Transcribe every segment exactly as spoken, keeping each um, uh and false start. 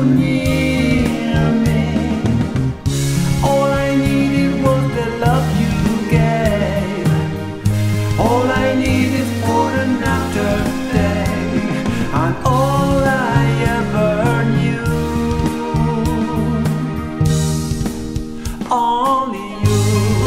near me. All I needed was the love you gave. All I needed for another day, and all I ever knew. Only you.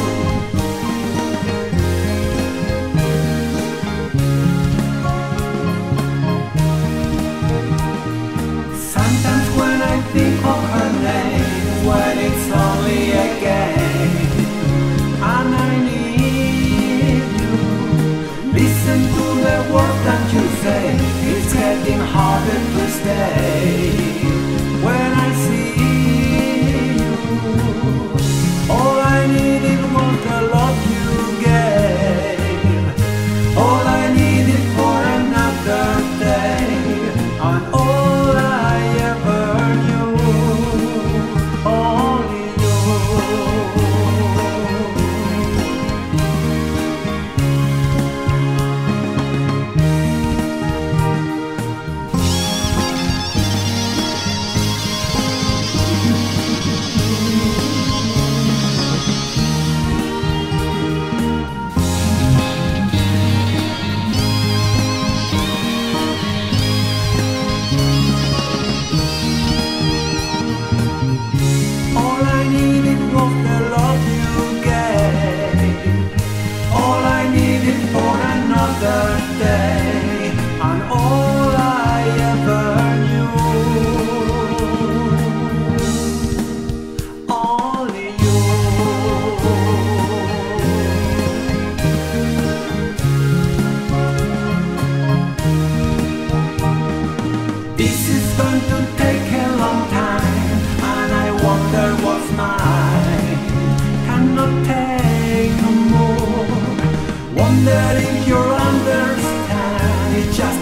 Sometimes when I think of her name, when it's only a game, and I need you. Listen to the words that you say, it's getting harder to stay. When I see you, all I needed was the love you gave. All I needed for another day, and all I ever knew. Only you. All I needed was the love you gave. All I needed for another day, and all I ever knew. Only you. This is going to take a long time, and I wonder what's mine. Cannot take no more. Wonder if you understand. It's just